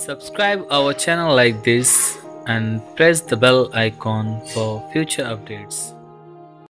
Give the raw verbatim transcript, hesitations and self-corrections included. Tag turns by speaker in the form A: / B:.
A: Subscribe our channel like this and press the bell icon for future updates.